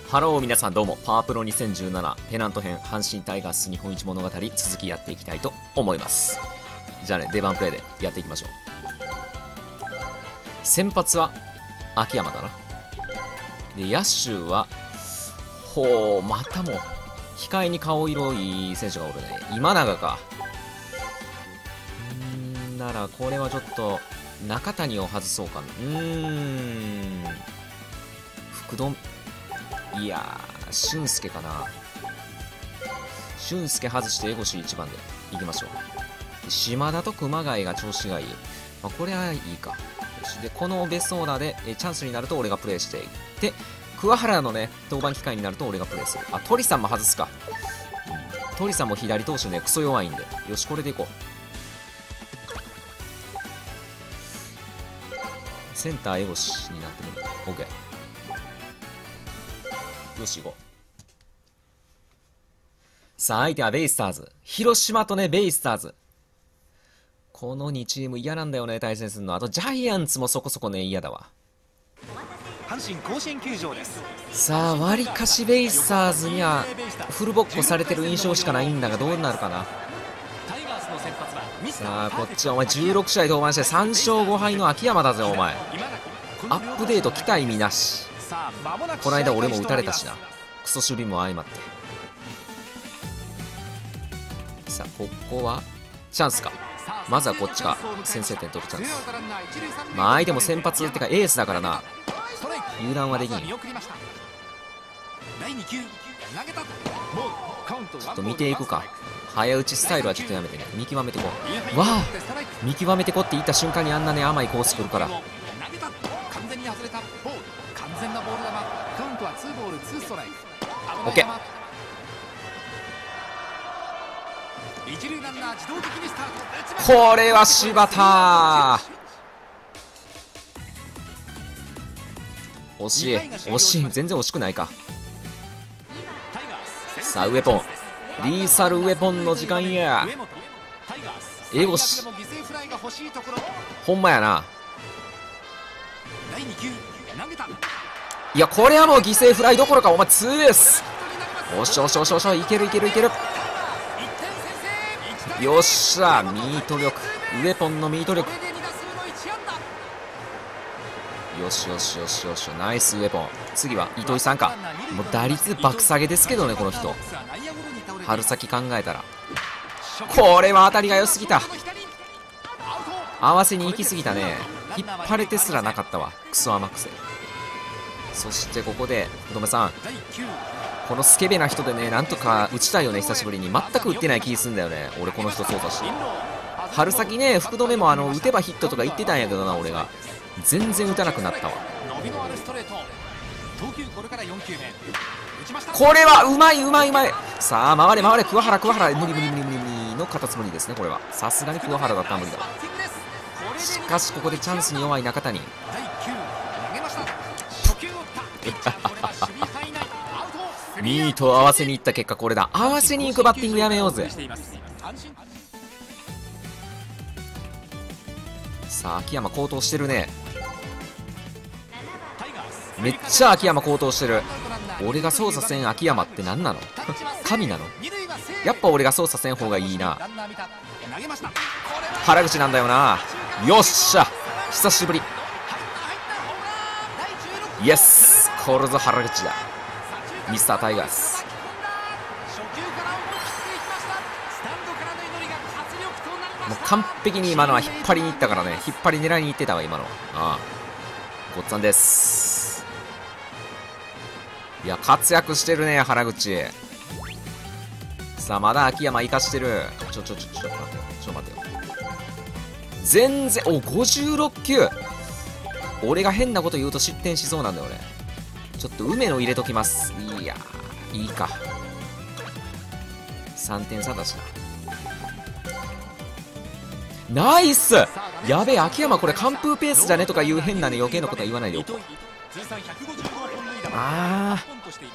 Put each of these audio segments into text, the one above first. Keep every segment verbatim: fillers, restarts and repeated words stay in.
ハロー皆さんどうも、パワープロにせんじゅうななペナント編阪神タイガース日本一物語続きやっていきたいと思います。じゃあね、出番プレイでやっていきましょう。先発は秋山だな。で、野手はほう、またも控えに顔色いい選手がおるね。今永か。うーんならこれはちょっと中谷を外そうかな。うーん福留、いやー、俊介かな。俊介外して江越いちばんでいきましょう。島田と熊谷が調子がいい。まあ、これはいいか。よし。で、このベストオーダーでえチャンスになると俺がプレイしていって、桑原のね、登板機会になると俺がプレイする。あ、鳥さんも外すか。うん、鳥さんも左投手ね、クソ弱いんで。よし、これでいこう。センター江越になってみる。OK。よし、行こう。さあ、相手はベイスターズ。広島とね、ベイスターズ。このにチーム嫌なんだよね、対戦するの。あと、ジャイアンツもそこそこね、嫌だわ。 阪神甲子園球場です。 さあ、わりかしベイスターズにはフルボッコされてる印象しかないんだが、どうなるかな。さあ、こっちはお前じゅうろくしあい登板してさんしょうごはいの秋山だぜ、お前。アップデート期待見なし。この間俺も打たれたしな。クソ守備も相まって。さあ、ここはチャンスか。まずはこっちか。先制点取るチャンス。まあ相手も先発ってかエースだからな。油断はできん。ちょっと見ていくか。早打ちスタイルはちょっとやめてね。見極めてこう。わあ、見極めてこって言った瞬間にあんなね甘いコース来るから。オッケー。これは柴田。惜しい惜しい。全然惜しくないか。さあ、ウェポン、リーサルウェポンの時間や。江越ほんまやな。いや、これはもう犠牲フライどころか、お前ツーベース。おしおしおしおしお、いけるいけるいける。よっしゃ、ミート力、ウェポンのミート力。よしよしよしよし、ナイスウェポン。次は糸井さんか。もう打率爆下げですけどね、この人。春先考えたら。これは当たりが良すぎた。合わせに行き過ぎたね。引っ張れてすらなかったわ、クソ甘くせ。そしてここで福留さん、このスケベな人でね、なんとか打ちたいよね。久しぶりに。全く打ってない気すんだよね、俺この人操作して。春先ね、福留もあの打てばヒットとか言ってたんやけどな、俺が全然打たなくなったわ。これはうまいうまいうまい。さあ、回れ回れ、桑原桑原、無理無理無理無理無理のカタツムリですね。これはさすがに桑原だったら無理だ。しかしここでチャンスに弱い中谷。ミートを合わせにいった結果これだ。合わせに行くバッティングやめようぜ。さあ、秋山高騰してるね。めっちゃ秋山高騰してる。俺が操作せん秋山って何なの神なの。やっぱ俺が操作せん方がいいな。原口なんだよな。よっしゃ、久しぶり。イエス、これぞ原口だ、ミスタータイガース。もう完璧に今のは引っ張りに行ったからね。引っ張り狙いに行ってたわ今の。ああ、ごっつぁんです。いや、活躍してるね原口。さあ、まだ秋山生かしてる。ちょちょちょちょちょ待てよ、ちょ待てよ。全然、お、ごじゅうろっきゅう。俺が変なこと言うと失点しそうなんだよね。ちょっと梅野入れときます。いやー、いいか。さんてん差だしな。ナイス。やべえ、秋山これ完封ペースじゃねとかいう変なね余計なことは言わないでよ。ああ、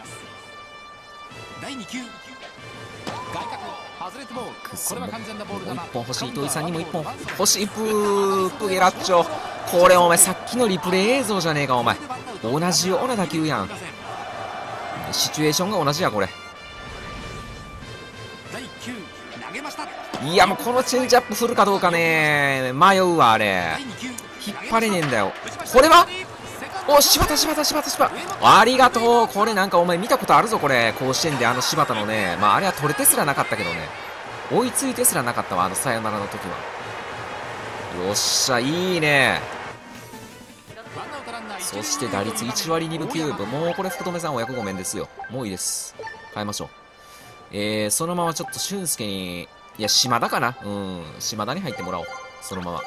くそ、もういっぽん欲しい。糸井さんにもいっぽん欲しい。プープゲラッチョ。これお前さっきのリプレイ映像じゃねえかお前。同じような打球やん。 シチュエーションが同じやこれ。いやもうこのチェンジアップ振るかどうかね迷うわ。あれ引っ張れねえんだよ。これはお柴田柴田柴田柴田、ありがとう。これなんかお前見たことあるぞこれ、甲子園であの柴田のね。まああれは取れてすらなかったけどね、追いついてすらなかったわ、あのサヨナラの時は。よっしゃいいね。そして打率いちわりにぶきゅうぶ、もうこれ福留さんお役御免ですよ。もういいです、変えましょう。えー、そのままちょっと俊介に、いや島田かな、うん島田に入ってもらおう。そのまま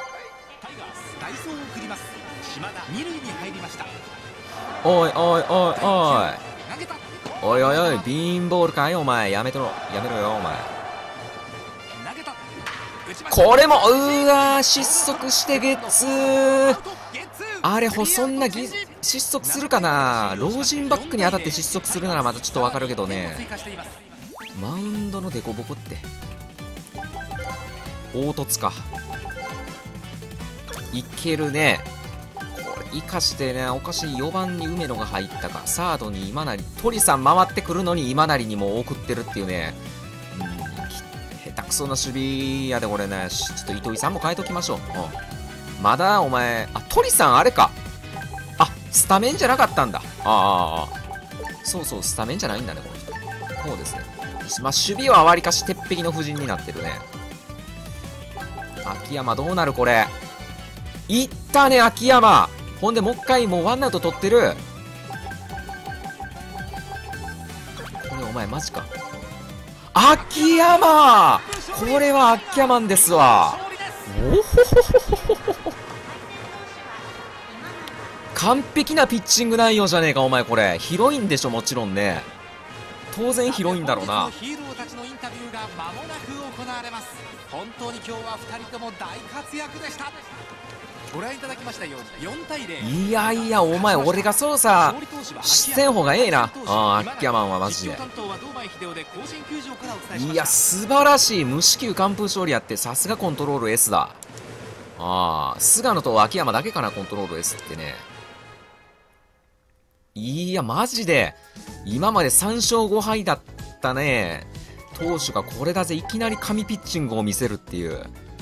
おいおいおいおいおいおいおい、ビーンボールかいお前、やめとろやめろよお前。これもうーわー失速してゲッツー。あれほそんなぎ失速するかな。老人バックに当たって失速するならまたちょっとわかるけどね、マウンドのデコボコって凹凸かいけるね。これ生かしてね、おかしいよばんに梅野が入ったか、サードに今成、鳥さん回ってくるのに今成にも送ってるっていうね、うん、下手くそな守備やでこれね。ちょっと糸井さんも変えときましょう。うん、まだお前、あ鳥さんあれか、あスタメンじゃなかったんだ。ああそうそうスタメンじゃないんだねこの人。そうですね。まあ守備はわりかし鉄壁の布陣になってるね。秋山どうなるこれ。いったね秋山。ほんでもう一回もうワンアウト取ってる。これお前マジか。秋山これは秋山ですわ。おほほほほほ。完璧なピッチング内容じゃねえかお前。これ広いんでしょもちろんね。当然広いんだろうな。 ヒーローたちのインタビューが間もなく行われます。本当に今日はふたりとも大活躍でした。ご覧いただきましたようによんたいゼロ。 いやいやお前俺が操作してん方がええな。ああ秋山はマジで。いや素晴らしい無四球完封勝利やって、さすがコントロール S だ。ああ菅野と秋山だけかなコントロール S ってね。いやマジで今までさんしょうごはいだったね投手がこれだぜ、いきなり神ピッチングを見せるっていう。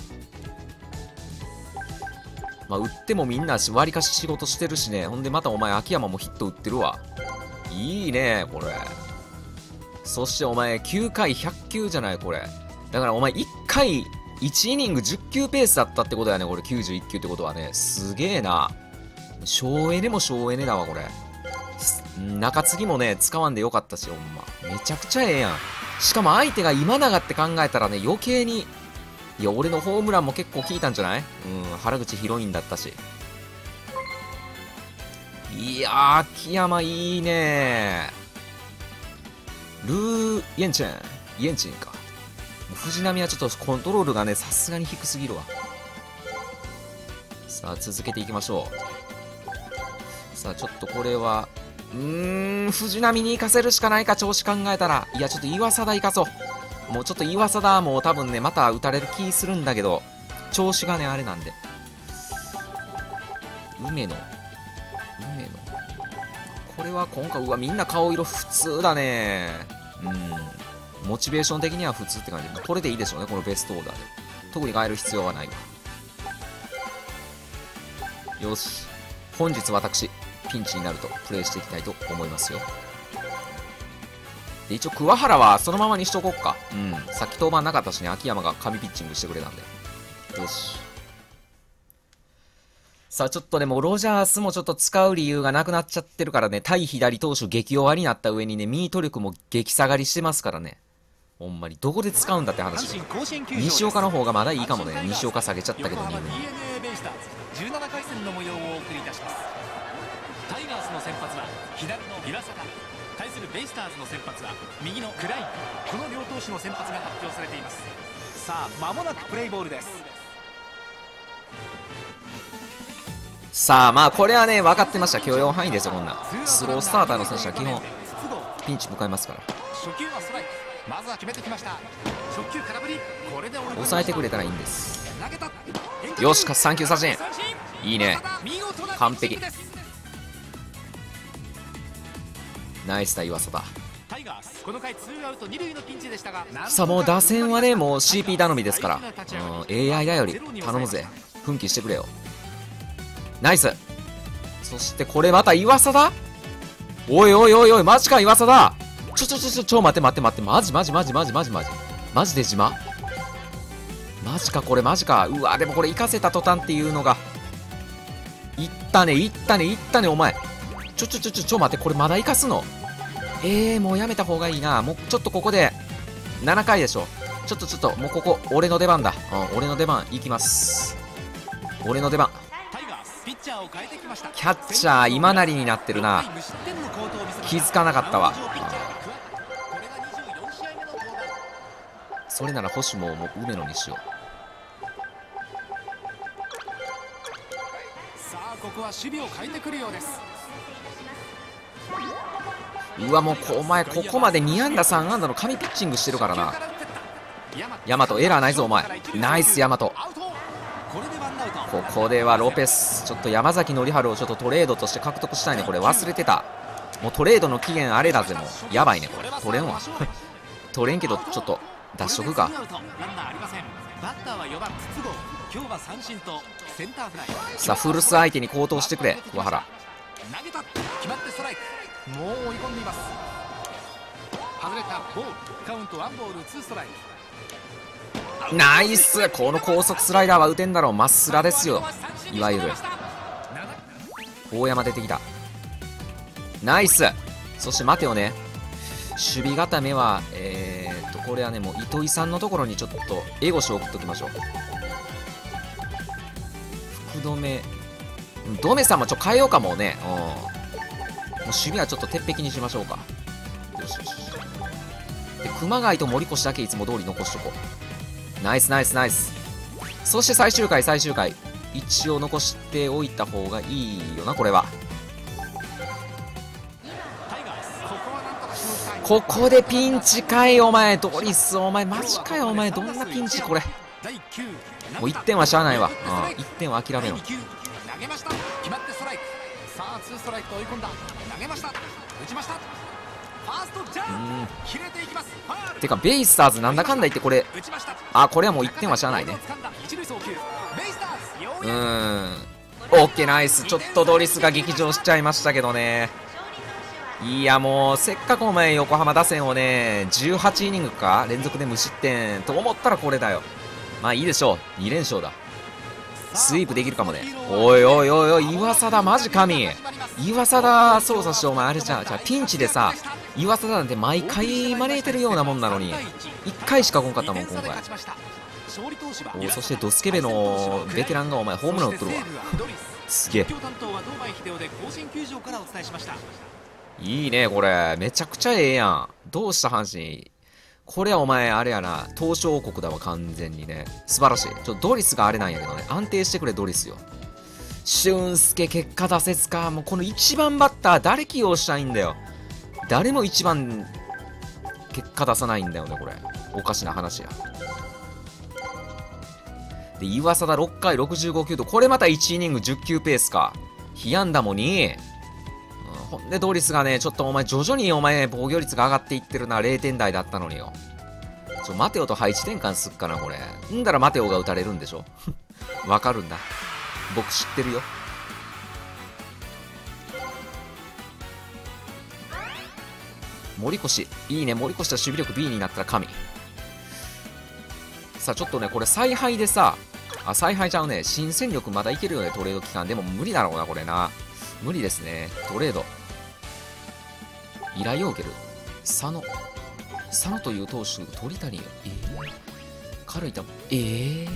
まあ打ってもみんなわりかし仕事してるしね。ほんでまたお前秋山もヒット打ってるわ。いいねこれ。そしてお前きゅうかいひゃくきゅうじゃないこれ。だからお前いっかいいちイニングじゅっきゅうペースだったってことやねこれ。きゅうじゅういっきゅうってことはね、すげえな。省エネも省エネだわこれ。中継ぎもね使わんでよかったし、ほんまめちゃくちゃええやん。しかも相手が今永って考えたらね余計に、いや俺のホームランも結構効いたんじゃない。うん原口ヒロインだったし。いやー秋山いいね。ルーイエンチェンイエンチンか。藤波はちょっとコントロールがねさすがに低すぎるわ。さあ続けていきましょう。さあちょっとこれはうーん藤波に行かせるしかないか調子考えたら。いやちょっと岩貞行かそう。もうちょっと岩貞もう多分ねまた打たれる気するんだけど、調子がねあれなんで。梅野梅野これは今回うわみんな顔色普通だね。うんモチベーション的には普通って感じ。これでいいでしょうねこのベストオーダーで。特に変える必要はないわ。よし本日私ピンチになるとプレイしていきたいと思いますよ。で一応桑原はそのままにしとこっか。うんさっき登板なかったしね、秋山が神ピッチングしてくれたんで。よしさあちょっとでもロジャースもちょっと使う理由がなくなっちゃってるからね。対左投手激弱になった上にねミート力も激下がりしてますからね。ほんまにどこで使うんだって話。西岡の方がまだいいかもね。西岡下げちゃったけどにぶにじゅうななかいせんの模様をお送りいたします。タイガースの先発は左の岩貞、対するベイスターズの先発は右のクライン。この両投手の先発が発表されています。さあ間もなくプレイボールです。 さあまあこれはね分かってました。許容範囲ですよ。こんなスロースターターの選手は基本ピンチ迎えますから。 初球はストライク、まずは決めてきました。初球空振り、これで抑えてくれたらいいんです。よしさん球三振いいね完璧。 ナイスだ岩貞。 タイガースこの回ツーアウト二塁のピンチでしたが、 さあもう打線はねもう シーピー 頼みですから、うん、エーアイ 頼り頼むぜ。奮起してくれよ。ナイス。そしてこれまた岩貞。おいおいおいおいマジか岩貞。ちょちょちょちょちょ待って待って待ってマジマジマジマジマジマジマジで島マジかこれマジか。うわでもこれ行かせた途端っていうのがいったねいったねいったねお前。ちょちょちょちょちょ待ってこれまだ行かすの。えー、もうやめた方がいいな。もうちょっとここでななかいでしょ。ちょっとちょっともうここ俺の出番だ。うん俺の出番行きます。俺の出番。キャッチャー今成になってるな。気づかなかったわ。それなら星ももう梅野にしよう。 さあここは守備を変えてくるようです。 うわもうこお前ここまでに安打さん安打の神ピッチングしてるからな。大和エラーないぞお前。ナイス大和。ここではロペスちょっと山崎典治をちょっとトレードとして獲得したいね。これ忘れてた。もうトレードの期限あれだぜ。もうやばいねこれ。取れんわ取れんけどちょっと出しとくか。さあフルス相手に好投してくれ桑原。 もう追い込んでいます。外れたボールカウントワンボールツーストライク。 ナイス。この高速スライダーは打てんだろう。まっすらですよいわゆる。大山出てきた。ナイス。そして待てよね守備固めはえー、っとこれはねもう糸井さんのところにちょっとエゴシ送っときましょう。福留ドメさんもちょっと変えようかもうね。うんもう守備はちょっと鉄壁にしましょうか。よしよし。で熊谷と森越だけいつも通り残しとこう。ナイスナイスナイス。そして最終回最終回一応残しておいた方がいいよなこれは。ここでピンチかいお前。ドリスお前マジかよお前。どんなピンチこれ。もういってんはしゃあないわ。うんいってんは諦めろ。 さあツーストライクと追い込んだ。投げました。打ちました。ファーストジャンプ切れていきます。 てかベイスターズなんだかんだ言ってこれあこれはもういってんはしゃあないね。うーんオッケーナイス。ちょっとドリスが激上しちゃいましたけどね。いやもうせっかくお前横浜打線をねじゅうはちイニングか連続で無失点と思ったらこれだよ。まあいいでしょうに連勝だ。スイープできるかもね。おいおいおいおい岩貞マジ神。岩貞操作してお前あれじゃんじゃあピンチでさ岩貞なんて毎回招いてるようなもんなのにいっかいしか来んかったもん今回。おそしてドスケベのベテランがお前ホームラン打っとるわすげえいいねこれめちゃくちゃええやん。どうした阪神これはお前あれやな東証王国だわ完全にね。素晴らしい。ちょっとドリスがあれなんやけどね安定してくれドリスよ。俊介結果出せずか。もうこのいちばんバッター誰起用したいんだよ。誰もいちばん結果出さないんだよねこれ。おかしな話や。で岩貞ろっかいろくじゅうごきゅうとこれまたいちイニングじゅっきゅうペースか。被安打もに、うん、ほんでドリスがねちょっとお前徐々にお前防御率が上がっていってるな。れいてん台だったのによ。ちょマテオと配置転換すっかなこれ。んだらマテオが打たれるんでしょわかるんだ僕知ってるよ。森越いいね。森越は守備力 ビー になったら神。さあちょっとねこれ采配でさあ采配ちゃうね新戦力まだいけるよねトレード期間。でも無理だろうなこれな。無理ですねトレード。依頼を受ける佐野佐野という投手鳥谷えー、軽い球えー、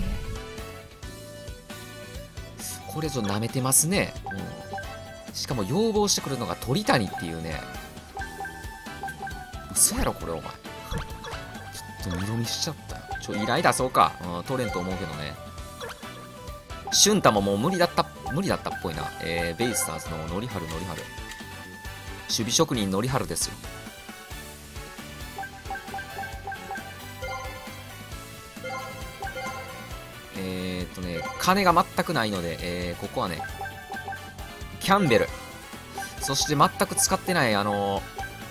これぞ舐めてますね、うん、しかも要望してくるのが鳥谷っていうね。嘘やろこれお前ちょっと二度見しちゃったよ。ちょ依頼出そうか、うん、取れんと思うけどね。俊太ももう無理だった無理だったっぽいな。えー、ベイスターズの典治典治守備職人典治ですよ。えー、っとね金が全くないので、えー、ここはねキャンベルそして全く使ってないあの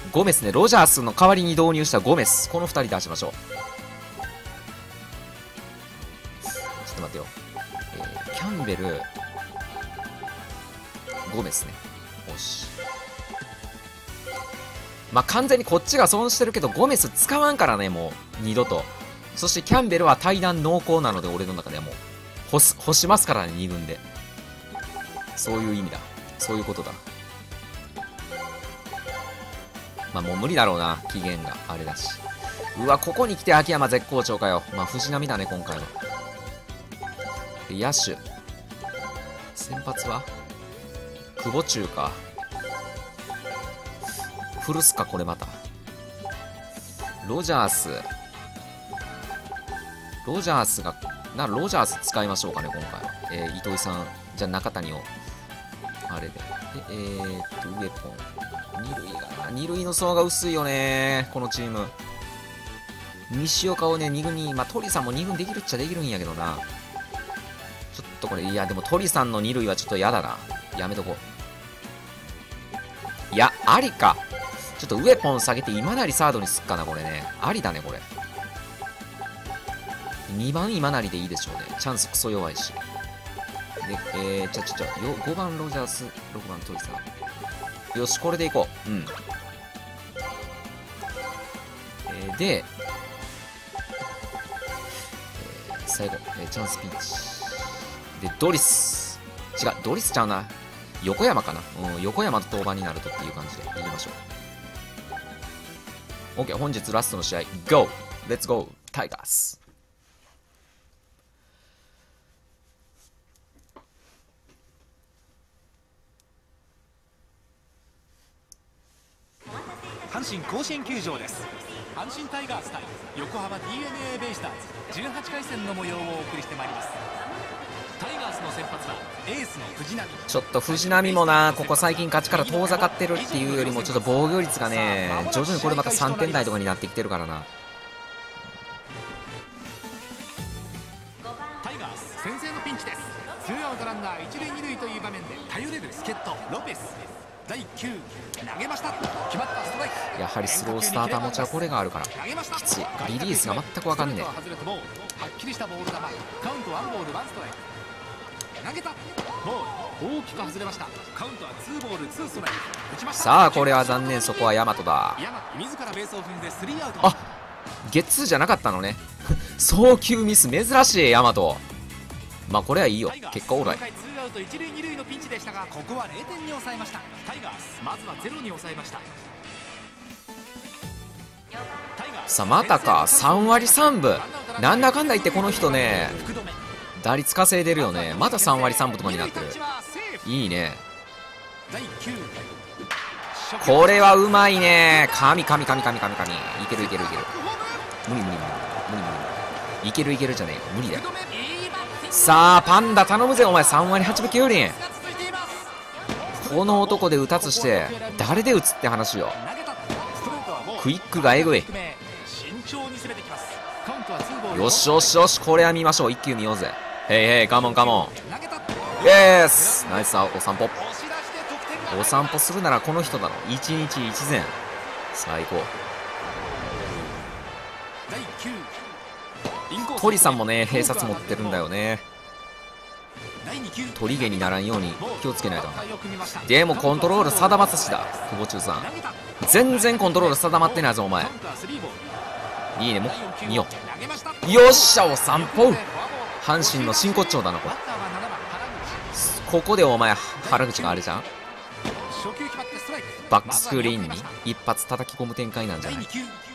ゴメスね。ロジャースの代わりに導入したゴメス、このふたり出しましょう。ちょっと待ってよ、えー、キャンベル、ゴメスね。よし、まあ完全にこっちが損してるけど、ゴメス使わんからね、もう二度と。そしてキャンベルは対談濃厚なので、俺の中ではもう干す干しますからね、に軍で。そういう意味だ、そういうことだ。まあもう無理だろうな、期限があれだし。うわ、ここに来て秋山絶好調かよ。まあ藤波だね、今回は。野手先発は久保中か。古巣か、これまた。ロジャース。ロジャースが、な、ロジャース使いましょうかね、今回は。えー、糸井さん、じゃあ中谷を、あれで。で、えーっと、ウェポン。二塁がな、二塁の層が薄いよね、このチーム。西岡をね、二軍に、まあ、鳥さんも二軍できるっちゃできるんやけどな。ちょっとこれ、いや、でも鳥さんの二塁はちょっと嫌だな。やめとこう。いや、ありか。ちょっとウェポン下げて今成サードにすっかな、これね。ありだね、これ。にばん今成でいいでしょうね。チャンスクソ弱いし。で、えー、ちゃちゃちゃ、ごばんロジャース、ろくばんトリさん。よし、これでいこう。うん。えー、で、えー、最後、えー、チャンスピンチ。で、ドリス。違う、ドリスちゃうな。横山かな。うん、横山と登板になるとっていう感じでいきましょう。OK、本日ラストの試合、GO! Let's go! タイガース。 阪神甲子園球場です。阪神タイガース対横浜 ディーエヌエー ベイスターズじゅうはちかい戦の模様をお送りしてまいります。タイガースの先発はエースの藤浪。 ちょっと藤浪もな、ここ最近勝ちから遠ざかってるっていうよりも、ちょっと防御率がね、徐々にこれまたさんてん台とかになってきてるからな。 タイガース先制のピンチです。ツーアウトランナー一塁二塁という場面で頼れる助っ人ロペス。だいきゅう投げました。決まったストライク。 やはりスロースターター持ちはこれがあるからきつい。リリースが全く分かんねえ。 はっきりしたボール球。カウントワンボールワンストライク。投げたボール大きく外れました。カウントはツーボールツーストライク。打ちました。 さあこれは残念、そこは大和だ。 自らベースを踏んでスリーアウト。 あ、ゲッツーじゃなかったのね送球ミス珍しい大和。まあこれはいいよ、結果オーライ。 ツーアウト一塁二塁のピンチでしたが、ここはゼロてんに抑えました。タイガースまずはゼロに抑えました。 さあまたか、さんわりさんぶ。なんだかんだ言ってこの人ね、打率稼いでるよね。またさんわりさんぶとかになってる。いいね、これはうまいね。神神神神神神。いけるいけるいける。無理無理無理無理無理無理。いけるいけるじゃねえよ、無理だよ。さあパンダ頼むぜお前。さんわりはちぶきゅうりん。この男で打たつして誰で打つって話よ。クイックがえぐい。よしよしよし、これは見ましょう。一球見ようぜ。へいへい、カモンカモン。イエースナイス。お散歩お散歩するならこの人だろ。一日一善、最高。鳥さんもね併殺持ってるんだよね。鳥毛にならんように気をつけないとな。でもコントロール定まったしだ。久保中さん全然コントロール定まってないぞお前。いいね、もう見よう。よっしゃ、お散歩。阪神の真骨頂だなこれ。ここでお前原口があれじゃん、バックスクリーンに一発叩き込む展開なんじゃない。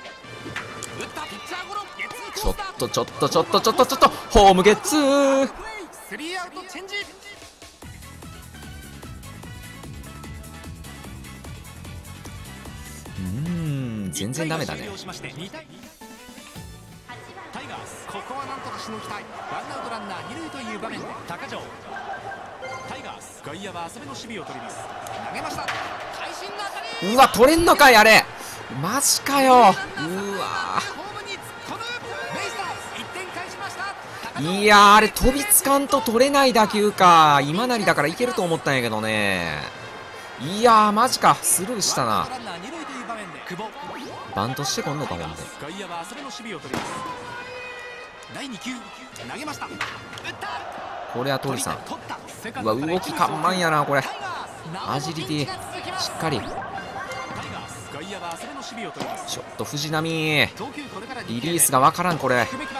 ちょっとちょっとちょっとちょっとちょっとホームゲッツー。うーん、全然ダメだね。 タイガースここはなんとかしのぎたい。ワンアウトランナー二塁という場面で高城。タイガース外野は浅めの守備を取ります。投げました。会心の当たり。 うわ、取れんのかいあれ。マジかよ。うわいやー、あれ飛びつかんと取れない打球か。今成だからいけると思ったんやけどね。いやーマジか、スルーしたな。 バントしてこんのかほんで。 外野は浅めの守備を取ります。だいに球投げました。打った。 これは鳥さん。うわ動き緩慢やなこれ。アジリティしっかり。ちょっと藤波リリースが分からんこれ。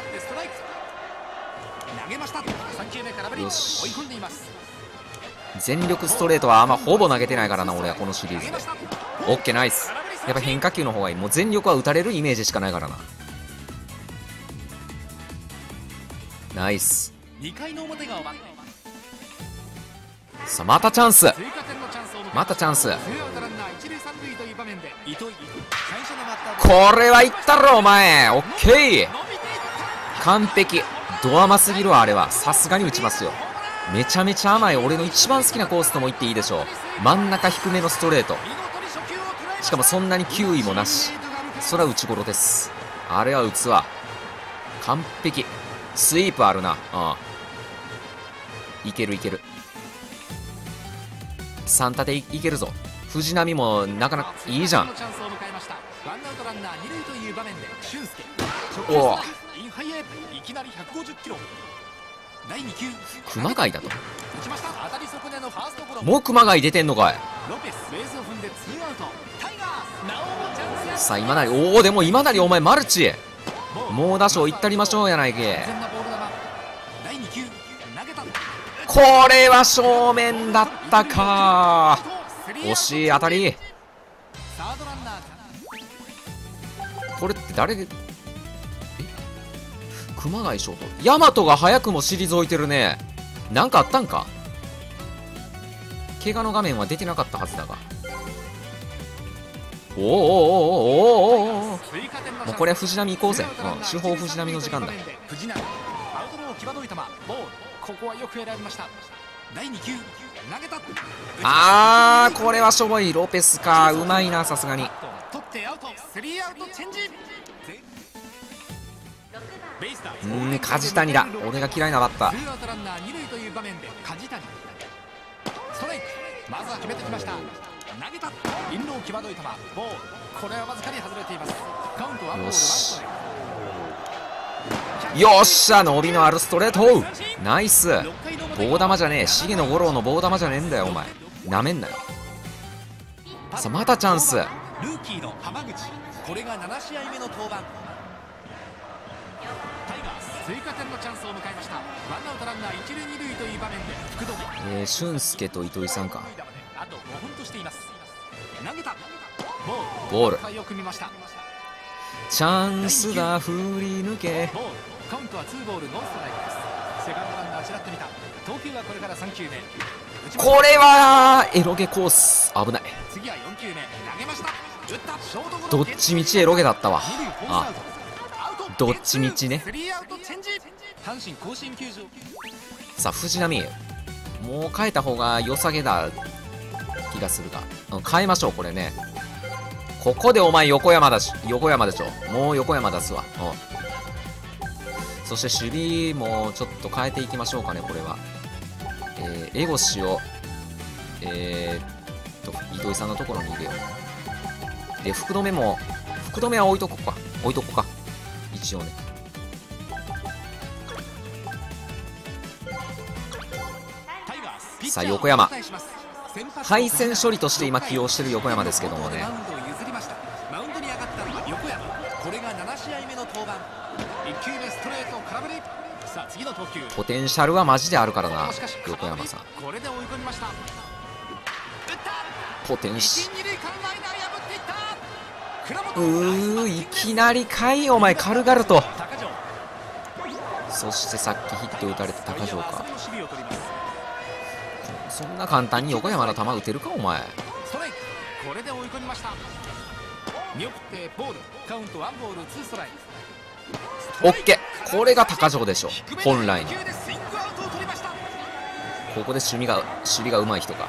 よし全力ストレートはあんまほぼ投げてないからな俺はこのシリーズで。オッケーナイス。やっぱ変化球の方がいい。もう全力は打たれるイメージしかないからな。ナイス。さあまたチャンス、またチャンス。これはいったろお前。オッケー完璧。ド甘すぎるわあれは。さすがに打ちますよ。めちゃめちゃ甘い。俺の一番好きなコースとも言っていいでしょう。真ん中低めのストレート、しかもそんなに球威もなし。そら打ちゴロです。あれは打つわ完璧。スイープあるな。ああいけるいける。さん立ていけるぞ。藤波もなかなかいいじゃん。おお熊谷だと。もう熊谷出てんのかい。さあ今成、おおでも今成お前マルチ猛打賞いったりましょうやないけ。これは正面だったか。惜しい当たり。これって誰で、え熊谷ショート。大和が早くも退いてるね。なんかあったんか。怪我の画面は出てなかったはずだが。おおおおおおおおお。もうこれは藤波行こうぜ。うん、主砲藤波の時間だ。ここはよく選びました。だいに球投げた。あーこれはしょぼい。ロペスかうまいなさすがに。うーん梶谷だ俺が嫌いなバッター。まずは決めてきました。投げた。インロー際どい球ボール。これはわずかに外れています。カウントはボールワンストライク。よっしゃ伸びのあるストレートナイス。棒玉じゃねえ。重野五郎の棒玉じゃねえんだよお前。なめんなよ。さあまたチャンス。ルーキーの浜口。これがなな試合目の登板。タイガース追加点のチャンスを迎えました。ワンアウトランナー一塁二塁という場面で福留。えー、俊介と糸井さんか。あとごほんとしています。投げた。ボール。よく見ました。チャンスだ振り抜け。カウントはツーボールノーストライクです。セカンドランナーちらっと見た。投球はこれからさん球目。これはエロゲコース危ない。次はよん球目投げました。打ったショートゴロ。どっちみちエロゲだったわ。あどっちみちね。阪神甲子園球場。さあ藤波もう変えた方が良さげだ気がするが、うん、変えましょうこれね。ここでお前横山だし横山でしょ。もう横山出すわ。うん、そして守備もちょっと変えていきましょうかねこれは。えー、江越をえー、っと糸井さんのところに入れよう。で福留も福留は置いとこうか置いとこうか一応ね。さあ横山敗戦処理として今起用している横山ですけどもね。マウンドに上がったのは横山。これがなな試合目の登板。いっ球目ストレート空振り。さあ次の投球。ポテンシャルはマジであるからな横山さん。これで追い込みました。ポテンシうーいきなりかいお前軽々と。そしてさっきヒット打たれた高城か。そんな簡単に横山の球打てるかお前。ストライク。これで追い込みました。見送ってボール。カウントワンボールツーストライク。オッケーこれが高城でしょ本来の。ここで守備が守備がうまい人か。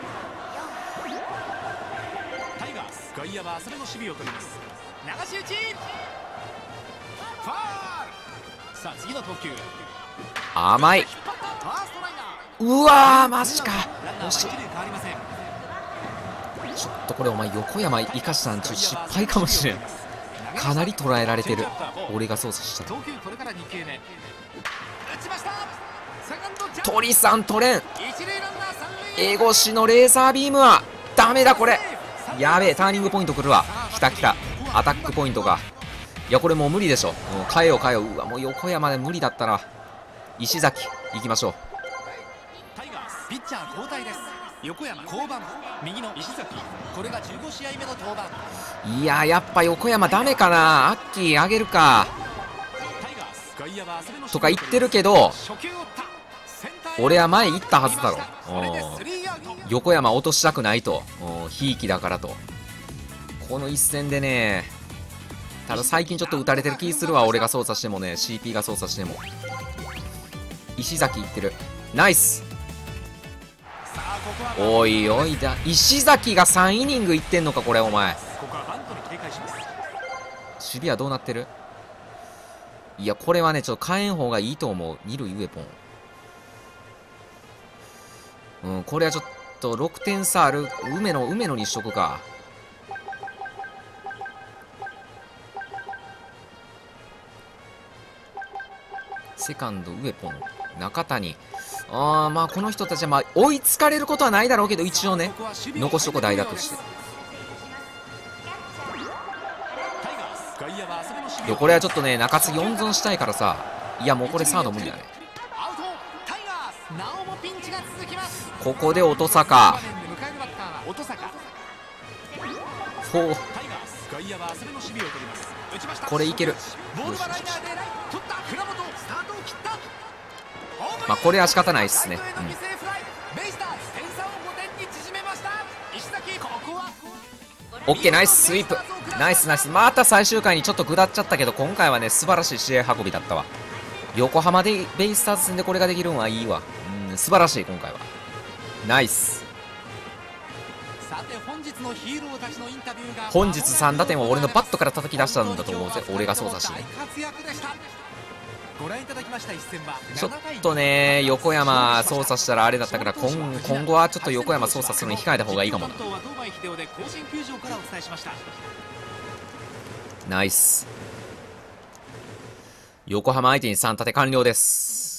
タイガース外野は浅めの守備を取ります。流し打ちファール。さあ次の投球。甘い。うわーマジか。惜しい。 ちょっとこれお前横山生かしたんちょ失敗かもしれん。かなり捉えられてる、俺が操作したら。鳥さん取れん。エゴシのレーザービームはダメだ。これやべえ、ターニングポイントくるわ。きたきた、アタックポイントか。いやこれもう無理でしょ。もう変えよう変えよう。うわもう横山で無理だったな。石崎行きましょう。 タイガースピッチャー交代です。横山降板、右の石崎、これがじゅうごしあいめの登板。 いややっぱ横山ダメかな。アッキーあげるかとか言ってるけど、俺は前行ったはずだろ。横山落としたくないと、ひいきだからと。この一戦でね、ただ最近ちょっと打たれてる気するわ。俺が操作してもね、 シーピー が操作しても。石崎いってる、ナイス。おいおいだ、石崎がさんイニングいってんのかこれ。お前守備はどうなってる。いやこれはねちょっと変えん方がいいと思う。二塁ウェポン、うん、これはちょっとろくてん差ある。梅野梅野にしとくか。セカンドウェポン中谷。あーまあこの人たちはまあ追いつかれることはないだろうけど、一応ね残しとこ代打として。いやこれはちょっとね中継ぎ温存したいからさ。いやもうこれサード無理だね。ここで音坂フォー、これいける。まあこれは仕方ないっすね、うん、オッケーナイススイープ、ナイスナイス。また最終回にちょっと下っちゃったけど、今回はね素晴らしい試合運びだったわ。横浜でベイスターズ戦でこれができるのはいいわ。うん素晴らしい今回は。ナイス。本日さん打点は俺のバットから叩き出したんだと思うぜ、俺が操作してね。ちょっとね横山操作したらあれだったから、今, 今後はちょっと横山操作するのに控えた方がいいかもな。ナイス。横浜相手にさん立て完了です。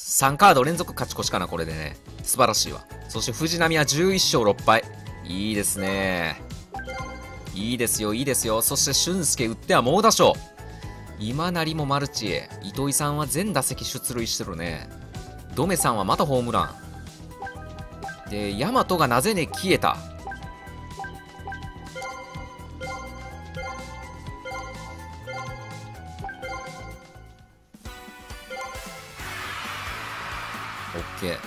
さんカード連続勝ち越しかなこれでね。素晴らしいわ。そして藤波はじゅういっしょうろっぱい、いいですね。いいですよいいですよ。そして俊介打っては猛打賞、今成もマルチ、糸井さんは全打席出塁してるね。ドメさんはまたホームランで、大和がなぜね消えた。オッケー。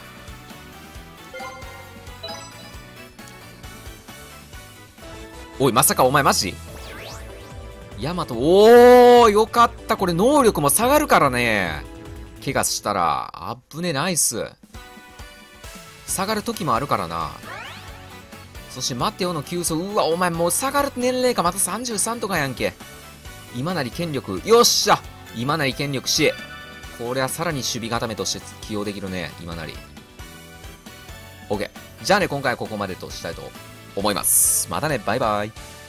おいまさかお前マジヤマト。おーよかった。これ能力も下がるからね、怪我したら。あっぶね、ナイス。下がる時もあるからな。そしてマテオの急走。うわお前もう下がる年齢かまたさんじゅうさんとかやんけ。今成権力、よっしゃ今成権力し、これはさらに守備固めとして起用できるね今成。 OK、 じゃあね今回はここまでとしたいと思います。またね、バイバイ。